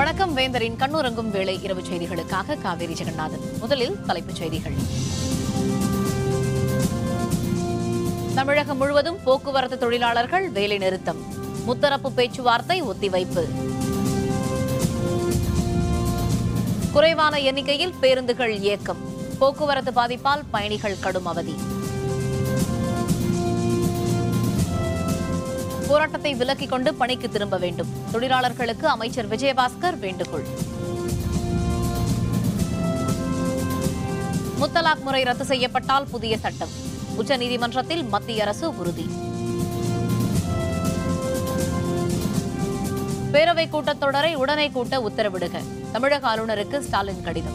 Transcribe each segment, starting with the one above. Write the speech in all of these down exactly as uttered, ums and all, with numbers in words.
வணக்கம். வேந்தரின் கண்ணுறங்கும் வேளை இரவு செய்திகளுக்காக காவேரி ஜெகநாதன். முதலில் தலைப்புச் செய்திகள். தமிழகம் முழுவதும் போக்குவரத்து தொழிலாளர்கள் வேலை நிறுத்தம். முத்தரப்பு பேச்சுவார்த்தை ஒத்திவைப்பு. குறைவான எண்ணிக்கையில் பேருந்துகள் இயக்கம். போக்குவரத்து பாதிப்பால் பயணிகள் கடும் அவதி. போராட்டத்தை விலக்கிக் கொண்டு பணிக்கு திரும்ப வேண்டும். தொழிலாளர்களுக்கு அமைச்சர் விஜயபாஸ்கர் வேண்டுகோள். முத்தலாக் முறை ரத்து செய்யப்பட்டால் புதிய சட்டம். உச்சநீதிமன்றத்தில் மத்திய அரசு உறுதி. பேரவைக் கூட்டத்தொடரை உடனே கூட்ட உத்தரவிடுக. தமிழக ஆளுநருக்கு ஸ்டாலின் கடிதம்.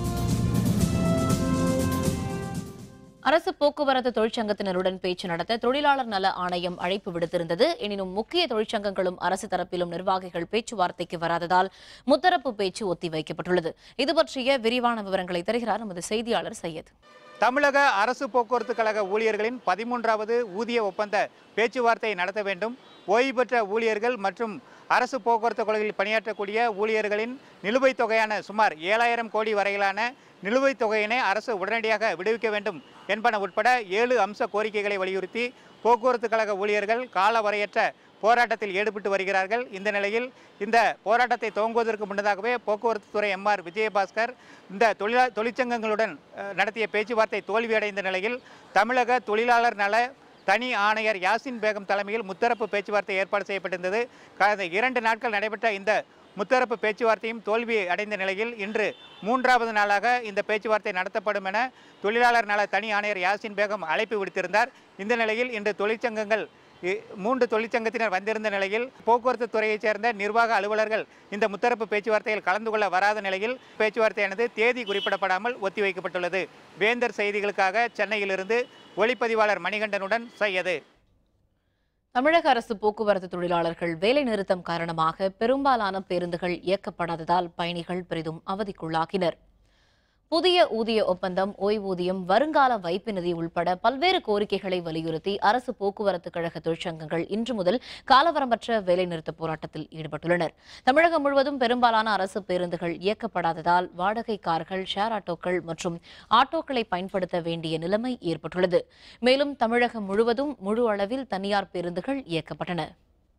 அரசு போக்குவரத்து தொழிற்சங்கத்தினருடன் பேச்சு நடத்த தொழிலாளர் நல ஆணையம் அழைப்பு விடுத்திருந்தது. எனினும் முக்கிய தொழிற்சங்கங்களும் அரசு தரப்பிலும் நிர்வாகிகள் பேச்சுவார்த்தைக்கு வராததால் முத்தரப்பு பேச்சு ஒத்திவைக்கப்பட்டுள்ளது. இது பற்றிய விரிவான விவரங்களை தருகிறார் நமது செய்தியாளர் சையத். தமிழக அரசு போக்குவரத்து கழக ஊழியர்களின் பதிமூன்றாவது ஊதிய ஒப்பந்த பேச்சுவார்த்தை நடத்த வேண்டும். ஓய்வு பெற்ற ஊழியர்கள் மற்றும் அரசு போக்குவரத்து கழகத்தில் பணியாற்றக்கூடிய ஊழியர்களின் நிலுவைத் தொகையான சுமார் ஏழாயிரம் கோடி வரையிலான நிலுவைத் தொகையினை அரசு உடனடியாக விடுவிக்க வேண்டும் என்பன உட்பட ஏழு அம்ச கோரிக்கைகளை வலியுறுத்தி போக்குவரத்து கழக ஊழியர்கள் காலவரையற்ற போராட்டத்தில் ஈடுபட்டு வருகிறார்கள். இந்த நிலையில் இந்த போராட்டத்தை துவங்குவதற்கு முன்னதாகவே போக்குவரத்து துறை எம் ஆர் விஜயபாஸ்கர் இந்த தொழிலா தொழிற்சங்கங்களுடன் நடத்திய பேச்சுவார்த்தை தோல்வியடைந்த நிலையில் தமிழக தொழிலாளர் நல தனி ஆணையர் யாசின் பேகம் தலைமையில் முத்தரப்பு பேச்சுவார்த்தை ஏற்பாடு செய்யப்பட்டிருந்தது. கடந்த இரண்டு நாட்கள் நடைபெற்ற இந்த முத்தரப்பு பேச்சுவார்த்தையும் தோல்வி அடைந்த நிலையில் இன்று மூன்றாவது நாளாக இந்த பேச்சுவார்த்தை நடத்தப்படும் என தொழிலாளர் நல தனி ஆணையர் யாசின் பேகம் அழைப்பு விடுத்திருந்தார். இந்த நிலையில் இன்று தொழிற்சங்கங்கள் மூன்று தொழிற்சங்கத்தினர் வந்திருந்த நிலையில் போக்குவரத்து துறையைச் சேர்ந்த நிர்வாக அலுவலர்கள் இந்த முத்தரப்பு பேச்சுவார்த்தையில் கலந்து கொள்ள வராத நிலையில் பேச்சுவார்த்தையானது தேதி குறிப்பிடப்படாமல் ஒத்திவைக்கப்பட்டுள்ளது. வேந்தர் செய்திகளுக்காக சென்னையிலிருந்து ஒளிப்பதிவாளர் மணிகண்டனுடன் சையது. தமிழக அரசு போக்குவரத்து தொழிலாளர்கள் வேலை நிறுத்தம் காரணமாக பெரும்பாலான பேருந்துகள் இயக்கப்படாததால் பயணிகள் பெரிதும் அவதிக்குள்ளாகினர். புதிய ஊதிய ஒப்பந்தம், ஓய்வூதியம், வருங்கால வைப்பு நிதி உள்பட பல்வேறு கோரிக்கைகளை வலியுறுத்தி அரசு போக்குவரத்து கழக தொழிற்சங்கங்கள் இன்று முதல் காலவரம்பற்ற வேலைநிறுத்த போராட்டத்தில் ஈடுபட்டுள்ளனர். தமிழகம் முழுவதும் பெரும்பாலான அரசு பேருந்துகள் இயக்கப்படாததால் வாடகை கார்கள், ஷேர் ஆட்டோக்கள் மற்றும் ஆட்டோக்களை பயன்படுத்த வேண்டிய நிலைமை ஏற்பட்டுள்ளது. மேலும் தமிழகம் முழுவதும் முழு அளவில் தனியார் பேருந்துகள் இயக்கப்பட்டன.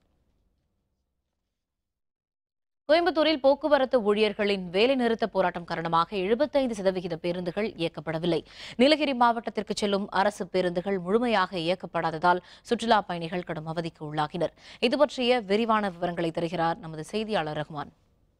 கோயம்புத்தூரில் போக்குவரத்து ஊழியர்களின் வேலைநிறுத்த போராட்டம் காரணமாக எழுபத்தைந்து சதவிகித பேருந்துகள் இயக்கப்படவில்லை. நீலகிரி மாவட்டத்திற்கு செல்லும் அரசு பேருந்துகள் முழுமையாக இயக்கப்படாததால் சுற்றுலா பயணிகள் கடும் அவதிக்கு உள்ளாகினர். இது பற்றிய விரிவான விவரங்களை தருகிறார் நமது செய்தியாளர் ரஹ்மான்.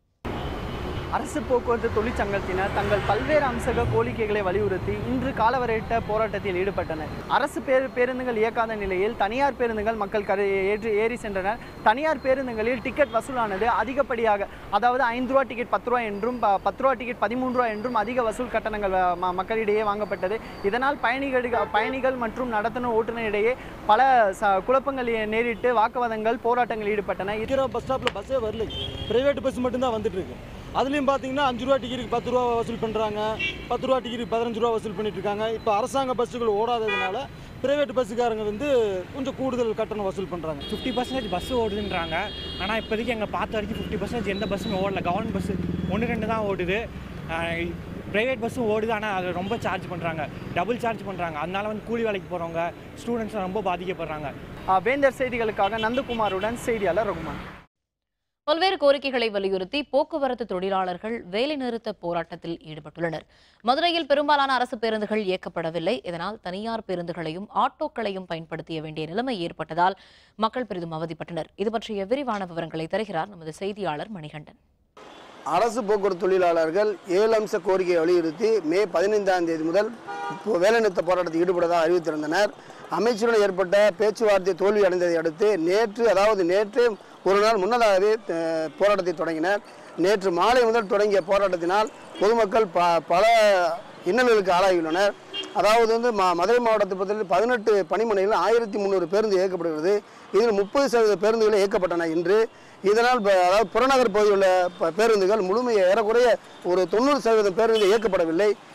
அரசு போக்குவரத்து தொழிற்சங்கத்தினர் தங்கள் பல்வேறு அம்ச கோரிக்கைகளை வலியுறுத்தி இன்று காலவரையிட்ட போராட்டத்தில் ஈடுபட்டனர். அரசு பேரு பேருந்துகள் இயக்காத நிலையில் தனியார் பேருந்துகள் மக்கள் கரை ஏற்றி ஏறி சென்றனர். தனியார் பேருந்துகளில் டிக்கெட் வசூலானது அதிகப்படியாக, அதாவது ஐந்து ரூபா டிக்கெட் பத்து ரூபா என்றும் பத்து ரூபா டிக்கெட் பதிமூன்று ரூபா என்றும் அதிக வசூல் கட்டணங்கள் மக்களிடையே வாங்கப்பட்டது. இதனால் பயணிகள் பயணிகள் மற்றும் நடத்துனர் ஓட்டுநரிடையே பல குழப்பங்கள் நேரிட்டு வாக்குவாதங்கள் போராட்டங்கள் ஈடுபட்டன. பஸ் ஸ்டாப்ல பஸ்ஸே வரல, பிரைவேட் பஸ் மட்டும்தான் வந்துட்டு இருக்கு. அதுலேயும் பார்த்தீங்கன்னா அஞ்சு ரூபா டிக்கெட்டுக்கு பத்து ரூபா வசூல் பண்ணுறாங்க, பத்து ரூபா டிக்கெட்டுக்கு பதினஞ்சு ரூபா வசூல் பண்ணிட்டு இருக்காங்க. இப்போ அரசாங்க பஸ்ஸுகள் ஓடாததுனால பிரைவேட் பஸ்ஸுக்காரங்க வந்து கொஞ்சம் கூடுதல் கட்டணம் வசூல் பண்ணுறாங்க. ஃபிஃப்டி பர்சன்டேஜ் பஸ்ஸு ஓடுதுன்றாங்க. ஆனால் இப்போதைக்கு எங்கள் பார்த்த வரைக்கும் ஃபிஃப்டி பர்சன்டேஜ் எந்த பஸ்ஸுமே ஓடல. கவர்மெண்ட் பஸ்ஸு ஒன்று ரெண்டு தான் ஓடுது. ப்ரைவேட் பஸ்ஸும் ஓடுது, ஆனால் அது ரொம்ப சார்ஜ் பண்ணுறாங்க, டபுள் சார்ஜ் பண்ணுறாங்க. அதனால வந்து கூலி வேலைக்கு போகிறவங்க ஸ்டூடெண்ட்ஸ் ரொம்ப பாதிக்கப்படுறாங்க. வேந்தர் செய்திகளுக்காக நந்தகுமாருடன் செய்தியாளர் ரகுமான். பல்வேறு கோரிக்கைகளை வலியுறுத்தி போக்குவரத்து தொழிலாளர்கள் வேலைநிறுத்த போராட்டத்தில் ஈடுபட்டுள்ளனர். மதுரையில் பெரும்பாலான அரசு பேருந்துகள் இயக்கப்படவில்லை. இதனால் தனியார் பேருந்துகளையும் ஆட்டோக்களையும் பயன்படுத்திய வேண்டிய நிலைமை ஏற்பட்டதால் மக்கள் பெரிதும் அவதிப்பட்டனர். இது பற்றிய விரிவான விவரங்களை தருகிறார் நமது செய்தியாளர் மணிகண்டன். அரசு போக்குவரத்து தொழிலாளர்கள் ஏழு அம்ச கோரிக்கையை வலியுறுத்தி மே பதினைந்தாம் தேதி முதல் வேலைநிறுத்த போராட்டத்தில் ஈடுபடுவதாக அறிவித்திருந்தனர். அமைச்சருடன் ஏற்பட்ட பேச்சுவார்த்தை தோல்வி அடைந்ததை அடுத்து நேற்று அதாவது நேற்று ஒரு நாள் முன்னதாகவே போராட்டத்தை தொடங்கினர். நேற்று மாலை முதல் தொடங்கிய போராட்டத்தினால் பொதுமக்கள் ப பல இன்னல்களுக்கு ஆளாகியுள்ளனர். அதாவது வந்து மா மதுரை மாவட்டத்தை பொறுத்தவரை பதினெட்டு பணிமனைகளில் ஆயிரத்தி முந்நூறு பேருந்து இயக்கப்படுகிறது. இதில் முப்பது சதவீத பேருந்துகள் இயக்கப்பட்டன இன்று. இதனால் அதாவது புறநகர் பகுதியில் உள்ள பேருந்துகள் முழுமையாக ஏறக்குறைய ஒரு தொண்ணூறு சதவீதம் பேருந்து இயக்கப்படவில்லை.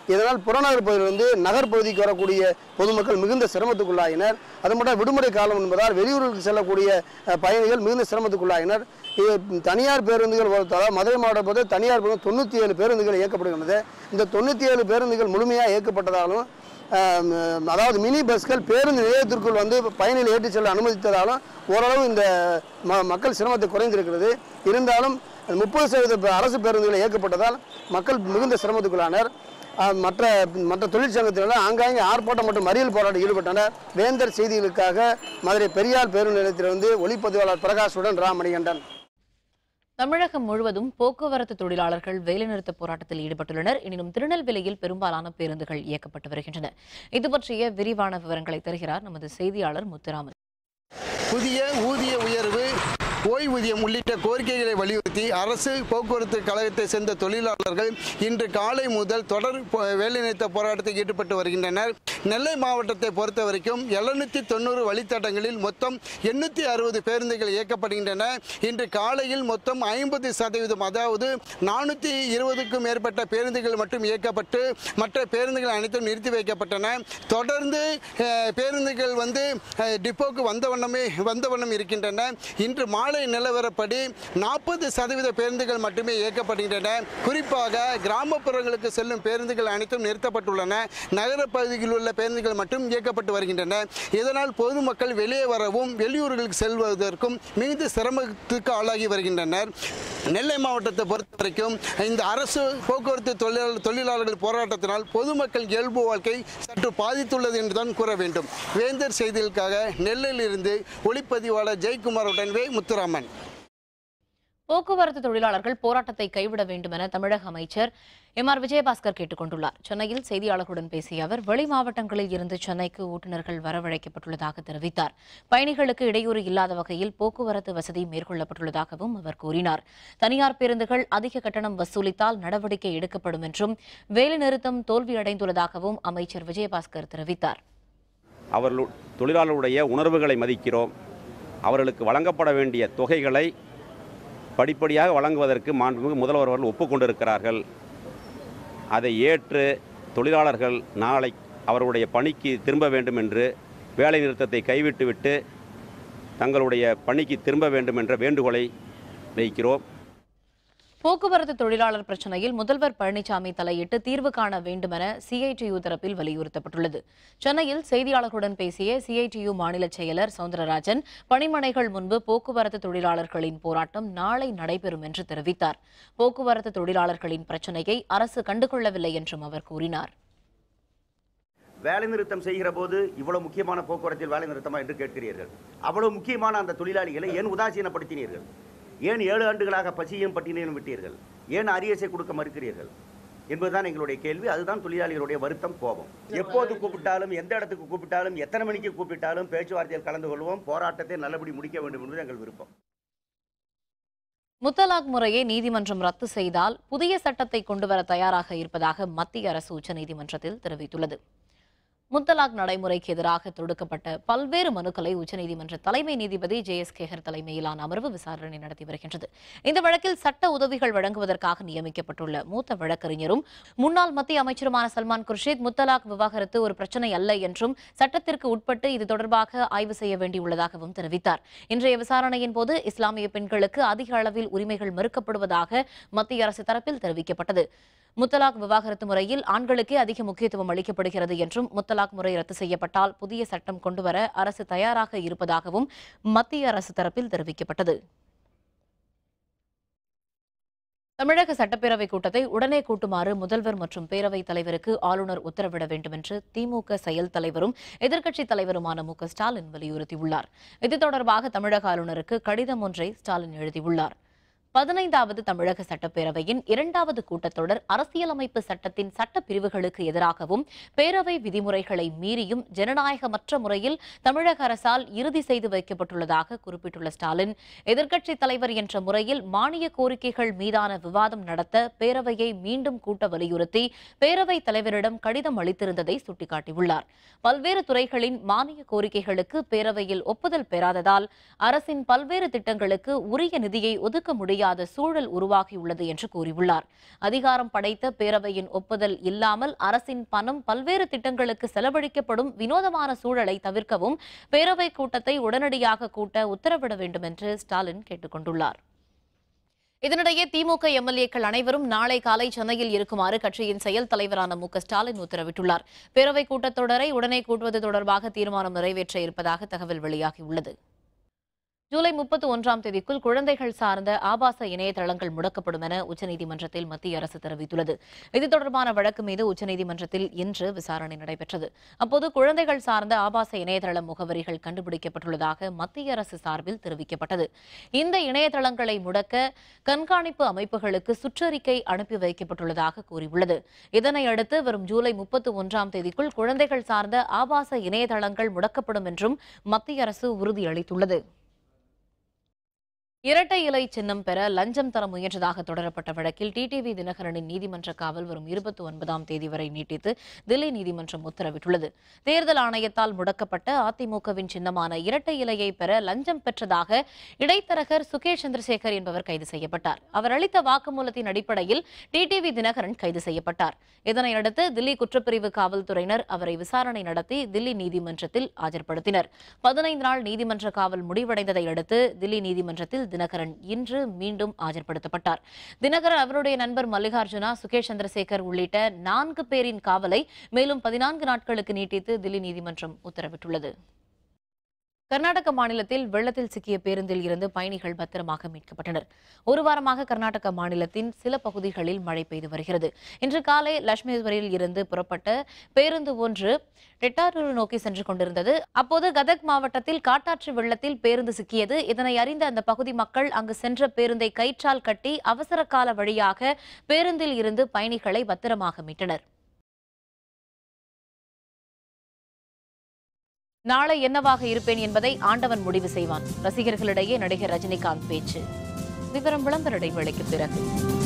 இதனால் புறநகர் பகுதியிலிருந்து நகர்ப்பகுதிக்கு வரக்கூடிய பொதுமக்கள் மிகுந்த சிரமத்துக்குள்ளாயினர். அது மட்டும் விடுமுறை காலம் என்பதால் வெளியூருக்கு செல்லக்கூடிய பயணிகள் மிகுந்த சிரமத்துக்குள்ளாயினர். தனியார் பேருந்துகள், அதாவது மதுரை மாவட்ட போது தனியார் பேருந்து தொண்ணூற்றி ஏழு பேருந்துகள் இயக்கப்படுகின்றது. இந்த தொண்ணூற்றி ஏழு பேருந்துகள் முழுமையாக இயக்கப்பட்டதாலும், அதாவது மினி பஸ்கள் பேருந்து நிலையத்திற்குள் வந்து பயணிகளை ஏற்றிச் செல்ல அனுமதித்ததாலும் ஓரளவு இந்த ம மக்கள் சிரமத்தை குறைந்திருக்கிறது. இருந்தாலும் முப்பது சதவீத அரசு பேருந்துகள் இயக்கப்பட்டதால் மக்கள் மிகுந்த சிரமத்துக்குள்ளானர். மற்ற மற்ற தொழிற்சங்கத்தினர் ஆங்காங்கே ஆர்ப்பாட்டம் மற்றும் மறியல் போராட்டம் ஈடுபட்டனர். வேந்தர் செய்திகளுக்காக மதுரை பெரியார் பேருந்து நிலையத்திலிருந்து ஒளிப்பதிவாளர் பிரகாஷுடன் ராமணிகண்டன். தமிழகம் முழுவதும் போக்குவரத்து தொழிலாளர்கள் வேலைநிறுத்த போராட்டத்தில் ஈடுபட்டுள்ளனர். எனினும் திருநெல்வேலியில் பெரும்பாலான பேருந்துகள் இயக்கப்பட்டு வருகின்றன. இது பற்றிய விரிவான விவரங்களை தருகிறார் நமது செய்தியாளர் முத்துராமன். புதிய ஊதிய உயர்வு, ஓய்வூதியம் உள்ளிட்ட கோரிக்கைகளை வலியுறுத்தி அரசு போக்குவரத்து கழகத்தை சேர்ந்த தொழிலாளர்கள் இன்று காலை முதல் தொடர் வேலைநிறுத்த போராட்டத்தில் ஈடுபட்டு வருகின்றனர். நெல்லை மாவட்டத்தை பொறுத்த வரைக்கும் எழுநூற்றி தொண்ணூறு வழித்தடங்களில் மொத்தம் எண்ணூற்றி அறுபது பேருந்துகள் இயக்கப்படுகின்றன. இன்று காலையில் மொத்தம் ஐம்பது சதவீதம், அதாவது நானூற்றி இருபதுக்கும் மேற்பட்ட பேருந்துகள் மட்டும் இயக்கப்பட்டு மற்ற பேருந்துகள் அனைத்தும் நிறுத்தி வைக்கப்பட்டன. தொடர்ந்து பேருந்துகள் வந்து டிப்போக்கு வந்த வண்ணமே வந்த வண்ணம் இருக்கின்றன. இன்று மாலை நிலவரப்படி நாற்பது சதவீத பேருந்துகள் மட்டுமே இயக்கப்படுகின்றன. குறிப்பாக கிராமப்புறங்களுக்கு செல்லும் பேருந்துகள் அனைத்தும் நிறுத்தப்பட்டுள்ளன. நகர பகுதியில் உள்ள பேருந்துகள் மட்டும் இயக்கப்பட்டு வருகின்றன. இதனால் பொதுமக்கள் வெளியே வரவும் வெளியூர்களுக்கு செல்வதற்கும் மிகுந்த சிரமத்துக்கு ஆளாகி வருகின்றனர். நெல்லை மாவட்டத்தை பொறுத்த வரைக்கும் இந்த அரசு போக்குவரத்து தொழிலாளர் தொழிலாளர்கள் போராட்டத்தினால் பொதுமக்கள் இயல்பு வாழ்க்கை சற்று பாதித்துள்ளது என்றுதான் கூற வேண்டும். வேந்தர் செய்திகளுக்காக நெல்லையிலிருந்து ஒளிப்பதிவாளர் ஜெயக்குமாருடன் வே முத்துராமன். போக்குவரத்து தொழிலாளர்கள் போராட்டத்தை கைவிட வேண்டும் என தமிழக அமைச்சர் எம் ஆர் விஜயபாஸ்கர் கேட்டுக் கொண்டுள்ளார். சென்னையில் செய்தியாளர்களுடன் பேசிய அவர் வெளி மாவட்டங்களில் இருந்து சென்னைக்கு ஓட்டுநர்கள் வரவழைக்கப்பட்டுள்ளதாக தெரிவித்தார். பயணிகளுக்கு இடையூறு இல்லாத வகையில் போக்குவரத்து வசதி மேற்கொள்ளப்பட்டுள்ளதாகவும் அவர் கூறினார். தனியார் பேருந்துகள் அதிக கட்டணம் வசூலித்தால் நடவடிக்கை எடுக்கப்படும் என்றும் வேலைநிறுத்தம் தோல்வியடைந்துள்ளதாகவும் அமைச்சர் விஜயபாஸ்கர் தெரிவித்தார். அவர்கள் தொழிலாளருடைய உணர்வுகளை மதிக்கிறோம். அவர்களுக்கு வழங்கப்பட வேண்டிய தொகைகளை படிப்படியாக வழங்குவதற்கு மாண்புமிகு முதல்வர் அவர்கள் ஒப்புக்கொண்டிருக்கிறார்கள். அதை ஏற்று தொழிலாளர்கள் நாளை அவர்களுடைய பணிக்கு திரும்ப வேண்டும் என்று வேலை நிறுத்தத்தை கைவிட்டுவிட்டு தங்களுடைய பணிக்கு திரும்ப வேண்டும் என்ற வேண்டுகோளை வைக்கிறோம். போக்குவரத்து தொழிலாளர் பிரச்சினையில் முதல்வர் பழனிசாமி தலையிட்டு தீர்வு காண வேண்டும் என சிஐடியு தரப்பில் வலியுறுத்தப்பட்டுள்ளது. சென்னையில் செய்தியாளர்களுடன் பேசிய சிஐடியு மாநில செயலர் சவுந்தரராஜன், பணிமனைகள் முன்பு போக்குவரத்து தொழிலாளர்களின் போராட்டம் நாளை நடைபெறும் என்று தெரிவித்தார். போக்குவரத்து தொழிலாளர்களின் பிரச்சினையை அரசு கண்டுகொள்ளவில்லை என்றும் அவர் கூறினார். வேலை நிறுத்தம் செய்கிற போது இவ்வளவு முக்கியமான போக்குவரத்தில் வேலை நிறுத்தமா என்று கேட்கிறீர்கள். அவ்வளவு முக்கியமான அந்த தொழிலாளிகளை ஏன் உதாசீனப்படுத்தினீர்கள்? ஏன் ஏழு ஆண்டுகளாக பசியும் பட்டினியும் விட்டீர்கள்? ஏன் அரியசை கொடுக்க மறுக்கிறீர்கள் என்பதுதான் எங்களுடைய கேள்வி. அதுதான் தொழிலாளிகளுடைய வருத்தம், கோபம். எப்போது கூப்பிட்டாலும், எந்த இடத்துக்கு கூப்பிட்டாலும், எத்தனை மணிக்கு கூப்பிட்டாலும் பேச்சுவார்த்தையில் கலந்து கொள்வோம். போராட்டத்தை நல்லபடி முடிக்க வேண்டும் என்பது எங்கள் விருப்பம். முத்தலாக் முறையை நீதிமன்றம் ரத்து செய்தால் புதிய சட்டத்தை கொண்டுவர தயாராக இருப்பதாக மத்திய அரசு உச்சநீதிமன்றத்தில் தெரிவித்துள்ளது. முத்தலாக் நடைமுறைக்கு எதிராக தொடுக்கப்பட்ட பல்வேறு மனுக்களை உச்சநீதிமன்ற தலைமை நீதிபதி ஜே எஸ் கேகர் தலைமையிலான அமர்வு விசாரணை நடத்தி வருகின்றது. இந்த வழக்கில் சட்ட உதவிகள் வழங்குவதற்காக நியமிக்கப்பட்டுள்ள மூத்த வழக்கறிஞரும் முன்னாள் மத்திய அமைச்சருமான சல்மான் குர்ஷித், முத்தலாக் விவாகரத்து ஒரு பிரச்சினை அல்ல என்றும் சட்டத்திற்கு உட்பட்டு இது தொடர்பாக ஆய்வு செய்ய வேண்டியுள்ளதாகவும் தெரிவித்தார். இன்றைய விசாரணையின் போது இஸ்லாமிய பெண்களுக்கு அதிக அளவில் உரிமைகள் மறுக்கப்படுவதாக மத்திய அரசு தரப்பில் தெரிவிக்கப்பட்டது. முத்தலாக் விவாகரத்து முறையில் ஆண்களுக்கே அதிக முக்கியத்துவம் அளிக்கப்படுகிறது என்றும் முத்தலாக் முறை ரத்து செய்யப்பட்டால் புதிய சட்டம் கொண்டுவர அரசு தயாராக இருப்பதாகவும் மத்திய அரசு தரப்பில் தெரிவிக்கப்பட்டது. தமிழக சட்டப்பேரவை கூட்டத்தை உடனே கூட்டுமாறு முதல்வர் மற்றும் பேரவைத் தலைவருக்கு ஆளுநர் உத்தரவிட வேண்டும் என்று திமுக செயல் தலைவரும் எதிர்க்கட்சித் தலைவருமான மு க ஸ்டாலின் வலியுறுத்தியுள்ளார். இது தொடர்பாக தமிழக ஆளுநருக்கு கடிதம் ஒன்றை ஸ்டாலின் எழுதியுள்ளார். பதினைந்தாவது தமிழக சட்டப்பேரவையின் இரண்டாவது கூட்டத்தொடர் அரசியலமைப்பு சட்டத்தின் சட்டப்பிரிவுகளுக்கு எதிராகவும் பேரவை விதிமுறைகளை மீறியும் ஜனநாயகமற்ற முறையில் தமிழக அரசால் இறுதி செய்து வைக்கப்பட்டுள்ளதாக குறிப்பிட்டுள்ள ஸ்டாலின், எதிர்க்கட்சித் தலைவர் என்ற முறையில் மானிய கோரிக்கைகள் மீதான விவாதம் நடத்த பேரவையை மீண்டும் கூட்ட வலியுறுத்தி பேரவைத் தலைவரிடம் கடிதம் அளித்திருந்ததை சுட்டிக்காட்டியுள்ளார். பல்வேறு துறைகளின் மானிய கோரிக்கைகளுக்கு பேரவையில் ஒப்புதல் பெறாததால் அரசின் பல்வேறு திட்டங்களுக்கு உரிய நிதியை ஒதுக்க முடியும் முடியாத சூழல் உருவாகியுள்ளது என்று கூறியுள்ளார். அதிகாரம் படைத்த பேரவையின் ஒப்புதல் இல்லாமல் அரசின் பணம் பல்வேறு திட்டங்களுக்கு செலவழிக்கப்படும் வினோதமான சூழலை தவிர்க்கவும் பேரவை கூட்டத்தை உடனடியாக கூட்ட உத்தரவிட வேண்டும் என்று ஸ்டாலின் கேட்டுக் கொண்டுள்ளார். இதனிடையே திமுக எம்எல்ஏக்கள் அனைவரும் நாளை காலை சென்னையில் இருக்குமாறு கட்சியின் செயல் தலைவரான மு க ஸ்டாலின் உத்தரவிட்டுள்ளார். பேரவைக் கூட்டத்தொடரை உடனே கூட்டுவது தொடர்பாக தீர்மானம் நிறைவேற்ற இருப்பதாக தகவல் வெளியாகியுள்ளது. ஜூலை முப்பத்தி ஒன்றாம் தேதிக்குள் குழந்தைகள் சார்ந்த ஆபாச இணையதளங்கள் முடக்கப்படும் என உச்சநீதிமன்றத்தில் மத்திய அரசு தெரிவித்துள்ளது. இது தொடர்பான வழக்கு மீது உச்சநீதிமன்றத்தில் இன்று விசாரணை நடைபெற்றது. அப்போது குழந்தைகள் சார்ந்த ஆபாச இணையதள முகவரிகள் கண்டுபிடிக்கப்பட்டுள்ளதாக மத்திய அரசு சார்பில் தெரிவிக்கப்பட்டது. இந்த இணையதளங்களை முடக்க கண்காணிப்பு அமைப்புகளுக்கு சுற்றறிக்கை அனுப்பி வைக்கப்பட்டுள்ளதாக கூறியுள்ளது. இதனையடுத்து வரும் ஜூலை முப்பத்தி ஒன்றாம் தேதிக்குள் குழந்தைகள் சார்ந்த ஆபாச இணையதளங்கள் முடக்கப்படும் என்றும் மத்திய அரசு உறுதியளித்துள்ளது. இரட்டை இலை சின்னம் பெற லஞ்சம் தர முயன்றதாக தொடரப்பட்ட வழக்கில் டிடிவி தினகரனின் நீதிமன்ற காவல் வரும் இருபத்தி ஒன்பதாம் தேதி வரை நீட்டித்து தில்லி நீதிமன்றம் உத்தரவிட்டுள்ளது. தேர்தல் ஆணையத்தால் முடக்கப்பட்ட அதிமுகவின் சின்னமான இரட்டை இலையை பெற லஞ்சம் பெற்றதாக இடைத்தரகர் சுகேஷ் சந்திரசேகர் என்பவர் கைது செய்யப்பட்டார். அவர் அளித்த வாக்குமூலத்தின் அடிப்படையில் டிடிவி தினகரன் கைது செய்யப்பட்டார். இதனையடுத்து தில்லி குற்றப்பிரிவு காவல்துறையினர் அவரை விசாரணை நடத்தி தில்லி நீதிமன்றத்தில் ஆஜர்படுத்தினர். பதினைந்து நாள் நீதிமன்ற காவல் முடிவடைந்ததை அடுத்து தில்லி நீதிமன்றத்தில் தினகரன் இன்று மீண்டும் ஆஜர்படுத்தப்பட்டார். தினகரன் அவருடைய நண்பர் மல்லிகார்ஜுனா, சுகேஷ் சந்திரசேகர் உள்ளிட்ட நான்கு பேரின் காவலை மேலும் பதினான்கு நாட்களுக்கு நீட்டித்து தில்லி நீதிமன்றம் உத்தரவிட்டுள்ளது. கர்நாடக மாநிலத்தில் வெள்ளத்தில் சிக்கிய பேருந்தில் இருந்து பயணிகள் பத்திரமாக மீட்கப்பட்டனர். ஒரு வாரமாக கர்நாடக மாநிலத்தின் சில பகுதிகளில் மழை பெய்து வருகிறது. இன்று காலை லட்சுமேஸ்வரில் இருந்து புறப்பட்ட பேருந்து ஒன்று டெட்டாரூர் நோக்கி சென்று கொண்டிருந்தது. அப்போது கதக் மாவட்டத்தில் காட்டாற்று வெள்ளத்தில் பேருந்து சிக்கியது. இதனை அறிந்த அந்த பகுதி மக்கள் அங்கு சென்ற பேருந்தை கயிற்றால் கட்டி அவசர கால வழியாக பேருந்தில் இருந்து பயணிகளை பத்திரமாக மீட்டனர். நாளை என்னவாக இருப்பேன் என்பதை ஆண்டவன் முடிவு செய்வான். ரசிகர்களிடையே நடிகர் ரஜினிகாந்த் பேச்சு. விவரம் விளம்பர இடைவேளைக்கு பிறகு.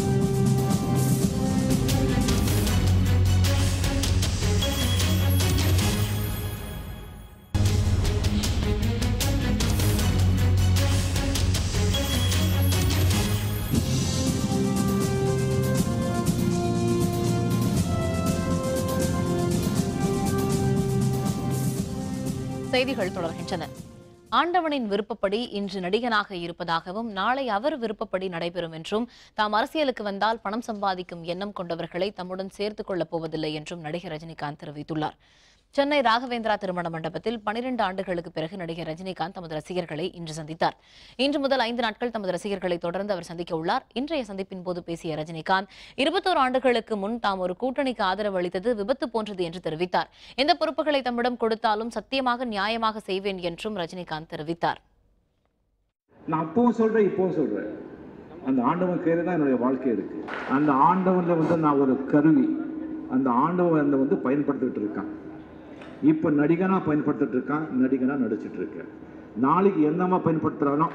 செய்திகள் தொடர்கின்றன. ஆண்டவனின் விருப்பப்படி இன்று நடிகனாக இருப்பதாகவும் நாளை அவர் விருப்பப்படி நடைபெறும் என்றும் தாம் அரசியலுக்கு வந்தால் பணம் சம்பாதிக்கும் எண்ணம் கொண்டவர்களை தம்முடன் சேர்த்துக் கொள்ளப் போவதில்லை என்றும் நடிகர் ரஜினிகாந்த் தெரிவித்துள்ளார். சென்னை ராகவேந்திரா திருமண மண்டபத்தில் பனிரெண்டு ஆண்டுகளுக்கு பிறகு நடிகர் ரஜினிகாந்த் தமது ரசிகர்களை இன்று சந்தித்தார். இன்று முதல் ஐந்து நாட்கள் தமது ரசிகர்களை தொடர்ந்து அவர் சந்திக்க உள்ளார். இன்றைய சந்திப்பின் போது பேசிய ரஜினிகாந்த் இருபத்தோரு ஆண்டுகளுக்கு முன் தாம் ஒரு கூட்டணிக்கு ஆதரவு அளித்தது விபத்து போன்றது என்று தெரிவித்தார். எந்த பொறுப்புகளை தம்மிடம் கொடுத்தாலும் சத்தியமாக நியாயமாக செய்வேன் என்றும் ரஜினிகாந்த் தெரிவித்தார். நான் அப்பவும் சொல்றேன், இப்பவும் சொல்றேன், அந்த ஆண்டவன் கையில தான் என்னுடைய வாழ்க்கை இருக்கு. அந்த ஆண்டவன்ல வந்து நான் ஒரு கருவி, அந்த ஆண்டவன் வந்து பயன்படுத்திட்டு இருக்கான். இப்போ நடிகனா பயன்படுத்திட்டு இருக்கான், நடிகனா நடிச்சிட்டு இருக்கேன். நாளைக்கு என்னமா பயன்படுத்துறானோ,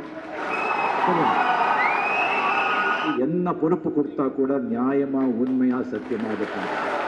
என்ன பொறுப்பு கொடுத்தா கூட நியாயமா உண்மையா சத்தியமா இருக்கான்.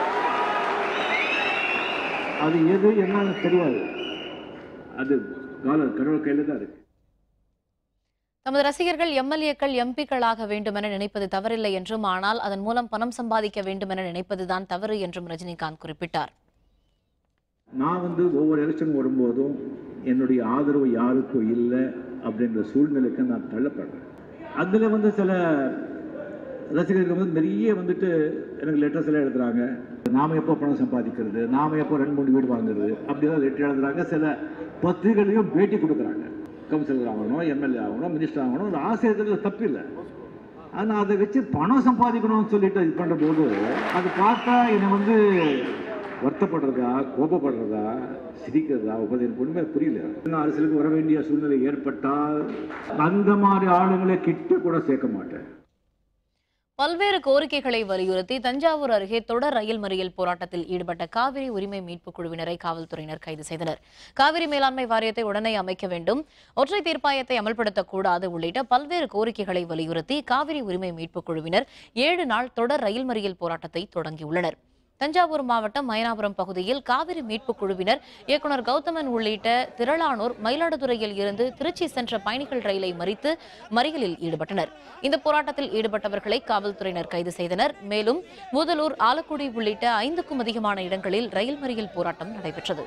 அது எது என்னன்னு தெரியாது, அது கடவுள் கையில தான் இருக்கு. தமது ரசிகர்கள் எம்எல்ஏக்கள் எம்பிக்களாக வேண்டும் என நினைப்பது தவறில்லை என்றும், ஆனால் அதன் மூலம் பணம் சம்பாதிக்க வேண்டும் என நினைப்பதுதான் தவறு என்றும் ரஜினிகாந்த் குறிப்பிட்டார். நான் வந்து ஒவ்வொரு எலெக்ஷன் வரும்போதும் என்னுடைய ஆதரவு யாருக்கும் இல்லை அப்படின்ற சூழ்நிலைக்கு நான் தள்ளப்படுறேன். அதில் வந்து சில ரசிகர்கள் வந்து நிறைய வந்துட்டு எனக்கு லெட்டர்ஸ் எல்லாம் எழுதுறாங்க. நாம எப்போ பணம் சம்பாதிக்கிறது, நாம எப்போ ரெண்டு மூணு வீடு வாங்குறது அப்படிதான் லெட்டர் எழுதுறாங்க. சில பத்திரிகைகளையும் பேட்டி கொடுக்குறாங்க. கவுன்சிலர் ஆகணும், எம்எல்ஏ ஆகணும், மினிஸ்டர் ஆகணும், ஒரு ஆசையத்தில் தப்பு இல்லை. ஆனால் அதை வச்சு பணம் சம்பாதிக்கணும்னு சொல்லிட்டு இது பண்ணுற போது அது பார்த்தா என்னை வந்து வருத்தப்படுறதா, கோபப்படுறதா, சிரிக்கிறதா, உபதேசம் ஒன்றுமே புரியல. அரசியலுக்கு வர வேண்டிய சூழ்நிலை ஏற்பட்டால் அந்த மாதிரி ஆளுங்களை கிட்ட கூட சேர்க்க மாட்டேன். பல்வேறு கோரிக்கைகளை வலியுறுத்தி தஞ்சாவூர் அருகே தொடர் ரயில் மறியல் போராட்டத்தில் ஈடுபட்ட காவிரி உரிமை மீட்பு குழுவினரை காவல்துறையினர் கைது செய்தனர். காவிரி மேலாண்மை வாரியத்தை உடனே அமைக்க வேண்டும், ஒற்றை தீர்ப்பாயத்தை அமல்படுத்தக்கூடாது உள்ளிட்ட பல்வேறு கோரிக்கைகளை வலியுறுத்தி காவிரி உரிமை மீட்பு குழுவினர் ஏழு நாள் தொடர் ரயில் மறியல் போராட்டத்தை தொடங்கியுள்ளனர். தஞ்சாவூர் மாவட்டம் மயனாபுரம் பகுதியில் காவிரி மீட்புக் குழுவினர் இயக்குநர் கௌதமன் உள்ளிட்ட திரளானோர் மயிலாடுதுறையில் இருந்து திருச்சி சென்ற பயணிகள் ரயிலை மறித்து மறியலில் ஈடுபட்டனர். இந்த போராட்டத்தில் ஈடுபட்டவர்களை காவல்துறையினர் கைது செய்தனர். மேலும் மூதலூர், ஆலக்குடி உள்ளிட்ட ஐந்துக்கும் அதிகமான இடங்களில் ரயில் மறியல் போராட்டம் நடைபெற்றது.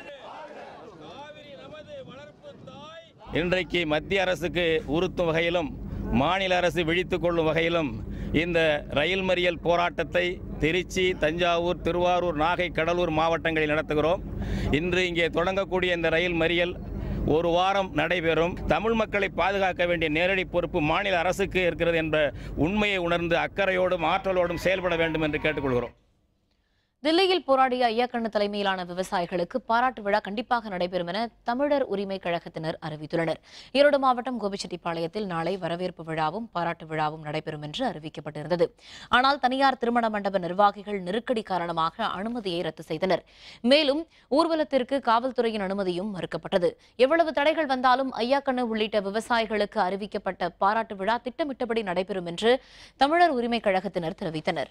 இன்றைக்கு மத்திய அரசுக்கு உறுத்தும் வகையிலும் மாநில அரசு விழித்துக் கொள்ளும் வகையிலும் இந்த ரயில் மறியல் போராட்டத்தை திருச்சி, தஞ்சாவூர், திருவாரூர், நாகை, கடலூர் மாவட்டங்களில் நடத்துகிறோம். இன்று இங்கே தொடங்கக்கூடிய இந்த ரயில் மறியல் ஒரு வாரம் நடைபெறும். தமிழ் மக்களை பாதுகாக்க வேண்டிய நேரடி பொறுப்பு மாநில அரசுக்கு இருக்கிறது என்ற உண்மையை உணர்ந்து அக்கறையோடும் ஆற்றலோடும் செயல்பட வேண்டும் என்று கேட்டுக்கொள்கிறோம். தில்லியில் போராடிய ஐயாக்கண்ணு தலைமையிலான விவசாயிகளுக்கு பாராட்டு விழா கண்டிப்பாக நடைபெறும் என தமிழர் உரிமை கழகத்தினர் அறிவித்துள்ளனர். ஈரோடு மாவட்டம் கோபிச்செட்டிப்பாளையத்தில் நாளை வரவேற்பு விழாவும் பாராட்டு விழாவும் நடைபெறும் என்று அறிவிக்கப்பட்டிருந்தது. ஆனால் தனியார் திருமண மண்டப நிர்வாகிகள் நெருக்கடி காரணமாக அனுமதியை ரத்து செய்தனர். மேலும் ஊர்வலத்திற்கு காவல்துறையின் அனுமதியும் மறுக்கப்பட்டது. எவ்வளவு தடைகள் வந்தாலும் ஐயாக்கண்ணு உள்ளிட்ட விவசாயிகளுக்கு அறிவிக்கப்பட்ட பாராட்டு விழா திட்டமிட்டபடி நடைபெறும் என்று தமிழர் உரிமை கழகத்தினர் தெரிவித்தனர்.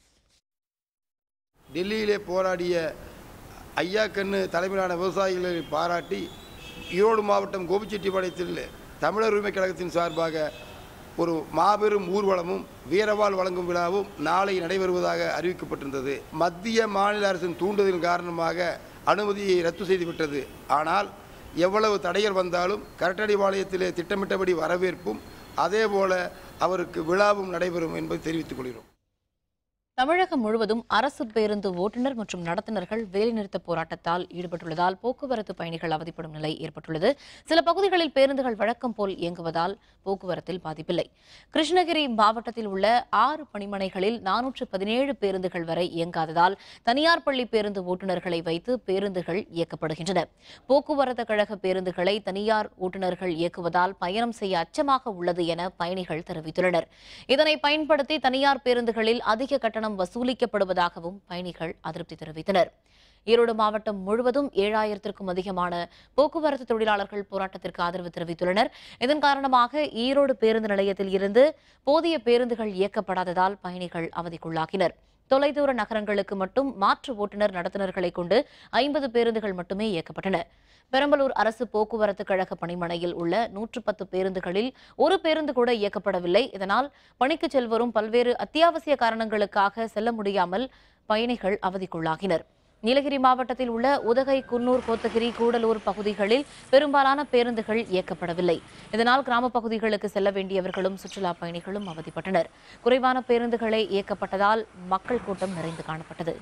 டெல்லியிலே போராடிய ஐயாக்கண்ணு தலைமையிலான விவசாயிகளை பாராட்டி ஈரோடு மாவட்டம் கோபிச்செட்டிப்பாளையத்தில் தமிழர் உரிமை கழகத்தின் சார்பாக ஒரு மாபெரும் ஊர்வலமும் வீரவாள் வழங்கும் விழாவும் நாளை நடைபெறுவதாக அறிவிக்கப்பட்டிருந்தது. மத்திய மாநில அரசின் தூண்டுதலின் காரணமாக அனுமதியை ரத்து செய்துவிட்டது. ஆனால் எவ்வளவு தடைகள் வந்தாலும் கரட்டடிபாளையத்திலே திட்டமிட்டபடி வரவேற்பும் அதேபோல அவருக்கு விழாவும் நடைபெறும் என்பதை தெரிவித்துக் கொள்கிறோம். தமிழகம் முழுவதும் அரசு பேருந்து ஓட்டுநர் மற்றும் நடத்துனர்கள் வேலைநிறுத்த போராட்டத்தால் ஈடுபட்டுள்ளதால் போக்குவரத்து பயணிகள் அவதிப்படும் நிலை ஏற்பட்டுள்ளது. சில பகுதிகளில் பேருந்துகள் வழக்கம் போல் இயங்குவதால் போக்குவரத்தில் பாதிப்பில்லை. கிருஷ்ணகிரி மாவட்டத்தில் உள்ள ஆறு பணிமனைகளில் நானூற்று பதினேழு பேருந்துகள் வரை இயங்காததால் தனியார் பள்ளி பேருந்து ஓட்டுநர்களை வைத்து பேருந்துகள் இயக்கப்படுகின்றன. போக்குவரத்து கழக பேருந்துகளை தனியார் ஓட்டுநர்கள் இயக்குவதால் பயணம் செய்ய அச்சமாக உள்ளது என பயணிகள் தெரிவித்துள்ளனர். இதனை பயன்படுத்தி தனியார் பேருந்துகளில் அதிக கட்டணம் வசூலிக்கப்படுவதாகவும் பயணிகள் அதிருப்தி தெரிவித்தனர். ஈரோடு மாவட்டம் முழுவதும் ஏழாயிரத்திற்கும் அதிகமான போக்குவரத்து தொழிலாளர்கள் போராட்டத்திற்கு ஆதரவு தெரிவித்துள்ளனர். இதன் காரணமாக ஈரோடு பேருந்து நிலையத்தில் இருந்து போதிய பேருந்துகள் இயக்கப்படாததால் பயணிகள் அவதிக்குள்ளாகினர். தொலைதூர நகரங்களுக்கு மட்டும் மாற்று ஓட்டுநர் நடத்துனர்களை கொண்டு ஐம்பது பேருந்துகள் மட்டுமே இயக்கப்பட்டன. பெரம்பலூர் அரசு போக்குவரத்து கழக பணிமனையில் உள்ள நூற்று பத்து பேருந்துகளில் ஒரு பேருந்து கூட இயக்கப்படவில்லை. இதனால் பணிக்கு செல்வரும் பல்வேறு அத்தியாவசிய காரணங்களுக்காக செல்ல முடியாமல் பயணிகள் அவதிக்குள்ளாகினர். நீலகிரி மாவட்டத்தில் உள்ள உதகை, குன்னூர், கோத்தகிரி, கூடலூர் பகுதிகளில் பெரும்பாலான பேருந்துகள் இயக்கப்படவில்லை. இதனால் கிராம பகுதிகளுக்கு செல்ல வேண்டியவர்களும் சுற்றுலா பயணிகளும் அவதிப்பட்டனர். குறைவான பேருந்துகளை இயக்கப்பட்டதால் மக்கள் கூட்டம் நிறைந்து காணப்பட்டது.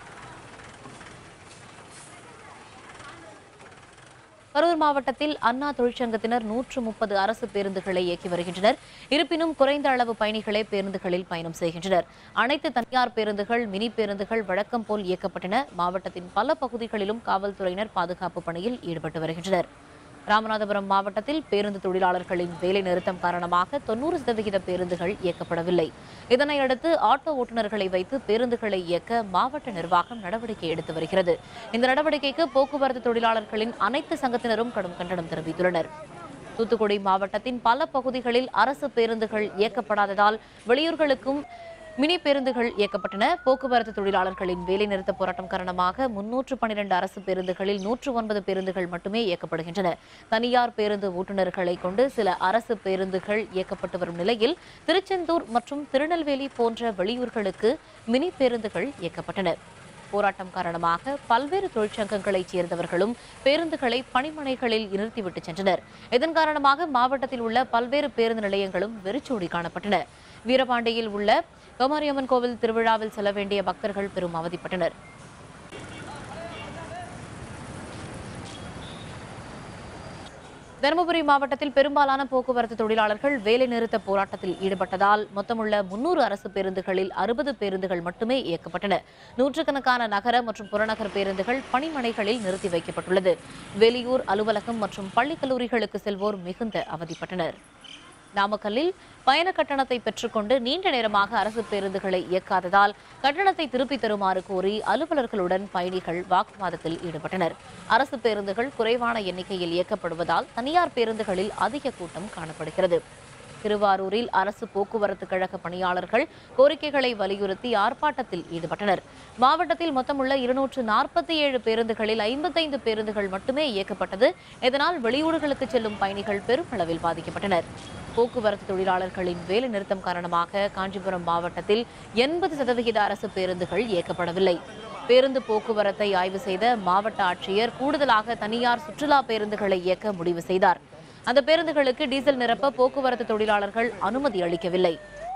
கரூர் மாவட்டத்தில் அண்ணா தொழிற்சங்கத்தினர் நூற்று முப்பது அரசு பேருந்துகளை இயக்கி வருகின்றனர். இருப்பினும் குறைந்த அளவு பயணிகளே பேருந்துகளில் பயணம் செய்கின்றனர். அனைத்து தனியார் பேருந்துகள், மினி பேருந்துகள் வழக்கம் போல் இயக்கப்பட்டன. மாவட்டத்தின் பல பகுதிகளிலும் காவல்துறையினர் பாதுகாப்பு பணியில் ஈடுபட்டு வருகின்றனர். ராமநாதபுரம் மாவட்டத்தில் பேருந்து தொழிலாளர்களின் வேலை நிறுத்தம் காரணமாக தொன்னூறு சதவிகித பேருந்துகள் இயக்கப்படவில்லை. இதனையடுத்து ஆட்டோ ஓட்டுநர்களை வைத்து பேருந்துகளை இயக்க மாவட்ட நிர்வாகம் நடவடிக்கை எடுத்து வருகிறது. இந்த நடவடிக்கைக்கு போக்குவரத்து தொழிலாளர்களின் அனைத்து சங்கத்தினரும் கடும் கண்டனம் தெரிவித்துள்ளனர். தூத்துக்குடி மாவட்டத்தின் பல பகுதிகளில் அரசு பேருந்துகள் இயக்கப்படாததால் வெளியூர்களுக்கும் மினி பேருந்துகள் இயக்கப்பட்டன. போக்குவரத்து தொழிலாளர்களின் வேலைநிறுத்த போராட்டம் காரணமாக முன்னூற்று பன்னிரண்டு அரசு பேருந்துகளில் நூற்று ஒன்பது பேருந்துகள் மட்டுமே இயக்கப்படுகின்றன. தனியார் பேருந்து ஓட்டுநர்களை கொண்டு சில அரசு பேருந்துகள் இயக்கப்பட்டு வரும் நிலையில் திருச்செந்தூர் மற்றும் திருநெல்வேலி போன்ற வெளியூர்களுக்கு மினி பேருந்துகள் இயக்கப்பட்டன. போராட்டம் காரணமாக பல்வேறு தொழிற்சங்கங்களைச் சேர்ந்தவர்களும் பேருந்துகளை பணிமனைகளில் நிறுத்திவிட்டு சென்றனர். இதன் காரணமாக மாவட்டத்தில் உள்ள பல்வேறு பேருந்து நிலையங்களும் வெறிச்சோடி காணப்பட்டன. வீரபாண்டியில் உள்ள கோமாரியம்மன் கோவில் திருவிழாவில் செல்ல வேண்டிய பக்தர்கள் பெரும் அவதிப்பட்டனர். தருமபுரி மாவட்டத்தில் பெரும்பாலான போக்குவரத்து தொழிலாளர்கள் வேலைநிறுத்த போராட்டத்தில் ஈடுபட்டதால் மொத்தமுள்ள முன்னூறு அரசு பேருந்துகளில் அறுபது பேருந்துகள் மட்டுமே இயக்கப்பட்டன. நூற்றுக்கணக்கான நகர மற்றும் புறநகர் பேருந்துகள் பணிமனைகளில் நிறுத்தி வைக்கப்பட்டுள்ளது. வெளியூர் அலுவலகம் மற்றும் பள்ளி கல்லூரிகளுக்கு செல்வோர் மிகுந்த அவதிப்பட்டனர். நாமக்கல்லில் பயண கட்டணத்தை பெற்றுக்கொண்டு நீண்ட நேரமாக அரசு பேருந்துகளை இயக்காததால் கட்டணத்தை திருப்பித் தருமாறு கோரி அலுவலர்களுடன் பயணிகள் வாக்குவாதத்தில் ஈடுபட்டனர். அரசு பேருந்துகள் குறைவான எண்ணிக்கையில் இயக்கப்படுவதால் தனியார் பேருந்துகளில் அதிக கூட்டம் காணப்படுகிறது. திருவாரூரில் அரசு போக்குவரத்து கழக பணியாளர்கள் கோரிக்கைகளை வலியுறுத்தி ஆர்ப்பாட்டத்தில் ஈடுபட்டனர். மாவட்டத்தில் மொத்தமுள்ள இருநூற்று நாற்பத்தி ஏழு பேருந்துகளில் ஐம்பத்தைந்து பேருந்துகள் மட்டுமே இயக்கப்பட்டது. இதனால் வெளியூர்களுக்கு செல்லும் பயணிகள் பெருமளவில் பாதிக்கப்பட்டனர். போக்குவரத்து தொழிலாளர்களின் வேலை நிறுத்தம் காரணமாக காஞ்சிபுரம் மாவட்டத்தில் எண்பது சதவிகித அரசு பேருந்துகள் இயக்கப்படவில்லை. பேருந்து போக்குவரத்தை ஆய்வு செய்த மாவட்ட ஆட்சியர் கூடுதலாக தனியார் சுற்றுலா பேருந்துகளை இயக்க முடிவு செய்தார். அந்த பேருந்துகளுக்கு டீசல் நிரப்ப போக்குவரத்து தொழிலாளர்கள் அனுமதி அளிக்கவில்லை.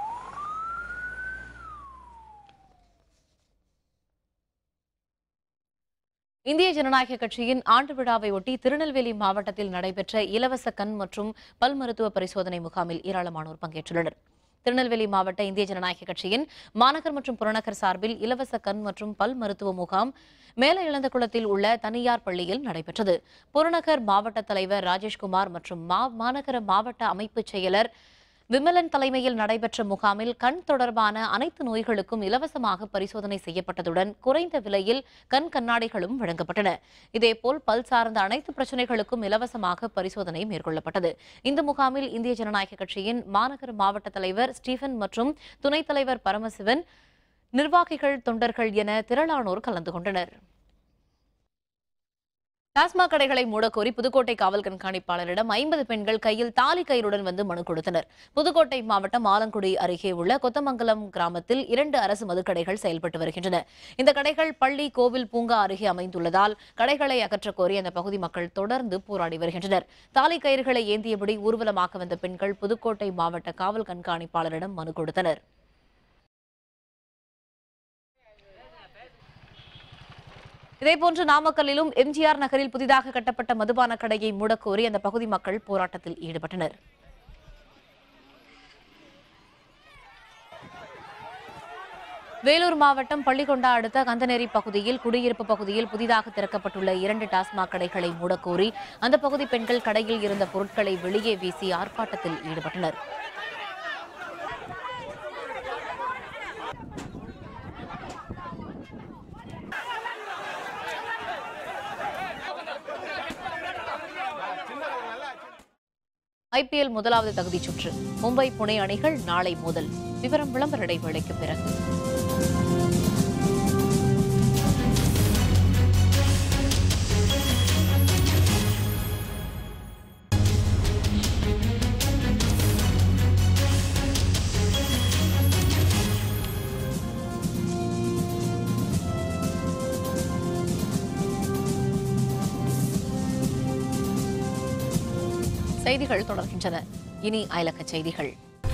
இந்திய ஜனநாயக கட்சியின் ஆண்டு விழாவை ஒட்டி திருநெல்வேலி மாவட்டத்தில் நடைபெற்ற இலவச கண் மற்றும் பல் மருத்துவ பரிசோதனை முகாமில் ஏராளமானோர் பங்கேற்றுள்ளனர். திருநெல்வேலி மாவட்ட இந்திய ஜனநாயக கட்சியின் மாநகர் மற்றும் புறநகர் சார்பில் இலவச கண் மற்றும் பல் மருத்துவ முகாம் மேல இளந்தகுளத்தில் உள்ள தனியார் பள்ளியில் நடைபெற்றது. புறநகர் மாவட்ட தலைவர் ராஜேஷ்குமார் மற்றும் மாநகர மாவட்ட அமைப்பு செயலர் விமலன் தலைமையில் நடைபெற்ற முகாமில் கண் தொடர்பான அனைத்து நோய்களுக்கும் இலவசமாக பரிசோதனை செய்யப்பட்டதுடன் குறைந்த விலையில் கண் கண்ணாடிகளும் வழங்கப்பட்டன. இதேபோல் பல் சார்ந்த அனைத்து பிரச்சினைகளுக்கும் இலவசமாக பரிசோதனை மேற்கொள்ளப்பட்டது. இந்த முகாமில் இந்திய ஜனநாயக கட்சியின் மாநகர மாவட்ட தலைவர் ஸ்டீபன் மற்றும் துணைத் தலைவர் பரமசிவன், நிர்வாகிகள், தொண்டர்கள் என திரளானோர் கலந்து கொண்டனர். டாஸ்மாக் கடைகளை மூடக்கோரி புதுக்கோட்டை காவல் கண்காணிப்பாளரிடம் ஐம்பது பெண்கள் கையில் தாலி கயிறுடன் வந்து மனு கொடுத்தனர். புதுக்கோட்டை மாவட்டம் ஆலங்குடி அருகே உள்ள கொத்தமங்கலம் கிராமத்தில் இரண்டு அரசு மதுக்கடைகள் செயல்பட்டு வருகின்றன. இந்த கடைகள் பள்ளி, கோவில், பூங்கா அருகே அமைந்துள்ளதால் கடைகளை அகற்றக் கோரி அந்த பகுதி மக்கள் தொடர்ந்து போராடி வருகின்றனர். தாலி கயிறுகளை ஏந்தியபடி ஊர்வலமாக வந்த பெண்கள் புதுக்கோட்டை மாவட்ட காவல் கண்காணிப்பாளரிடம் மனு கொடுத்தனர். இதேபோன்று நாமக்கல்லிலும் எம்ஜிஆர் நகரில் புதிதாக கட்டப்பட்ட மதுபான கடையை மூடக்கோரி அந்த பகுதி மக்கள் போராட்டத்தில் ஈடுபட்டனர். வேலூர் மாவட்டம் பள்ளிகொண்டா அடுத்த கந்தநேரி பகுதியில் குடியிருப்பு பகுதியில் புதிதாக திறக்கப்பட்டுள்ள இரண்டு டாஸ்மாக் கடைகளை மூடக்கோரி அந்த பகுதி பெண்கள் கடையில் இருந்த பொருட்களை வெளியே வீசி ஆர்ப்பாட்டத்தில் ஈடுபட்டனர். ஐபிஎல் முதலாவது தகுதிச் சுற்று. மும்பை, புனே அணிகள் நாளை மோதல். விவரம் விளம்பர இடைவேளைக்கு பிறகு. செய்திகள் தொடர்கின்றன. இனி அயலக செய்திகள்.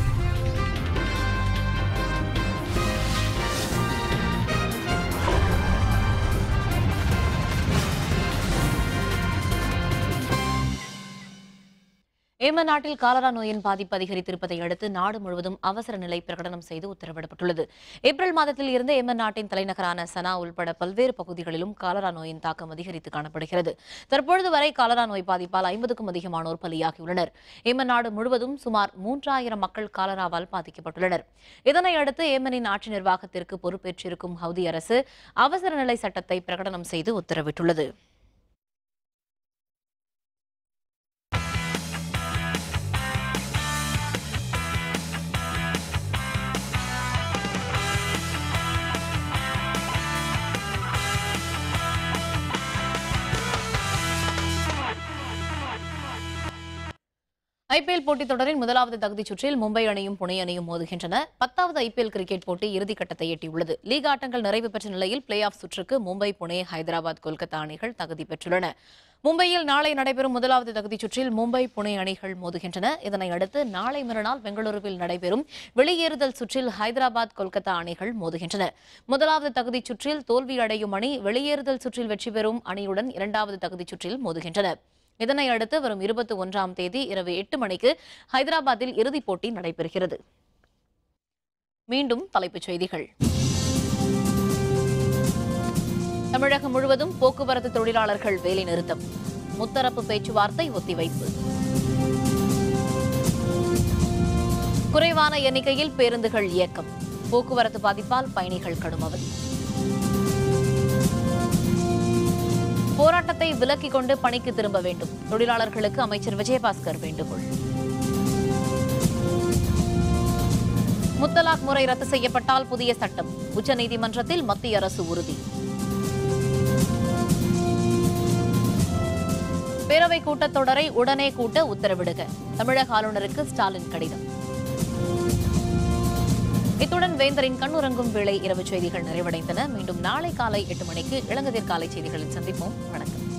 ஏமன் நாட்டில் காலரா நோயின் பாதிப்பு அதிகரித்திருப்பதை அடுத்து நாடு முழுவதும் அவசர நிலை பிரகடனம் செய்து உத்தரவிடப்பட்டுள்ளது. ஏப்ரல் மாதத்தில் இருந்து ஏமன் நாட்டின் தலைநகரான சனா உள்பட பல்வேறு பகுதிகளிலும் காலரா நோயின் தாக்கம் அதிகரித்து காணப்படுகிறது. தற்பொழுது வரை காலரா நோய் பாதிப்பால் ஐம்பதுக்கும் அதிகமானோர் பலியாகியுள்ளனர். ஏமன் நாடு முழுவதும் சுமார் மூன்றாயிரம் மக்கள் காலராவால் பாதிக்கப்பட்டுள்ளனர். இதனையடுத்து ஏமனின் ஆட்சி நிர்வாகத்திற்கு பொறுப்பேற்றிருக்கும் ஹவுதி அரசு அவசர நிலை சட்டத்தை பிரகடனம் செய்து உத்தரவிட்டுள்ளது. ஐபிஎல் போட்டித் தொடரின் முதலாவது தகுதிச் சுற்றில் மும்பை அணியும் புனே அணியும் மோதுகின்றன. பத்தாவது ஐபிஎல் கிரிக்கெட் போட்டி இறுதிக்கட்டத்தை எட்டியுள்ளது. லீக் ஆட்டங்கள் நிறைவு பெற்ற நிலையில் பிளே ஆஃப் சுற்றுக்கு மும்பை, புனே, ஹைதராபாத், கொல்கத்தா அணிகள் தகுதி பெற்றுள்ளன. மும்பையில் நாளை நடைபெறும் முதலாவது தகுதிச் சுற்றில் மும்பை, புனே அணிகள் மோதுகின்றன. இதனையடுத்து நாளை மறுநாள் பெங்களூருவில் நடைபெறும் வெளியேறுதல் சுற்றில் ஹைதராபாத், கொல்கத்தா அணிகள் மோதுகின்றன. முதலாவது தகுதிச் சுற்றில் தோல்வியடையும் அணி வெளியேறுதல் சுற்றில் வெற்றி பெறும் அணியுடன் இரண்டாவது தகுதிச் சுற்றில் மோதுகின்றன. இதனையடுத்து வரும் இருபத்தி ஒன்றாம் தேதி இரவு எட்டு மணிக்கு ஹைதராபாத்தில் இறுதிப் போட்டி நடைபெறுகிறது. மீண்டும் தலைப்புச் செய்திகள். தமிழகம் முழுவதும் போக்குவரத்து தொழிலாளர்கள் வேலை நிறுத்தம். முத்தரப்பு பேச்சுவார்த்தை ஒத்திவைப்பு. குறைவான எண்ணிக்கையில் பேருந்துகள் இயக்கம். போக்குவரத்து பாதிப்பால் பயணிகள் கடும் அவதி. போராட்டத்தை விலக்கிக் கொண்டு பணிக்கு திரும்ப வேண்டும். தொழிலாளர்களுக்கு அமைச்சர் விஜயபாஸ்கர் வேண்டுகோள். முத்தலாக் முறை ரத்து செய்யப்பட்டால் புதிய சட்டம் உச்சநீதிமன்றத்தில் மத்திய அரசு உறுதி. பேரவைக் கூட்டத்தொடரை உடனே கூட்ட உத்தரவிடுக தமிழக ஆளுநருக்கு ஸ்டாலின் கடிதம். இத்துடன் வேந்தரின் கண்ணுறங்கும் வேளை இரவு செய்திகள் நிறைவடைந்தன. மீண்டும் நாளை காலை எட்டு மணிக்கு இளங்கதிர் காலை செய்திகளில் சந்திப்போம். வணக்கம்.